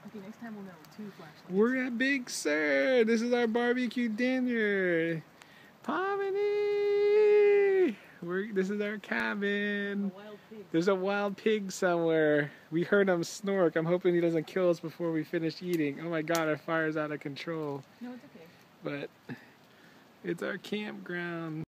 Okay, next time we'll know 2 flashlights. We're at Big Sur. This is our barbecue dinner. Pomini! This is our cabin. There's a wild pig somewhere. We heard him snort. I'm hoping he doesn't kill us before we finish eating. Oh my god, our fire's out of control. No, it's okay. But it's our campground.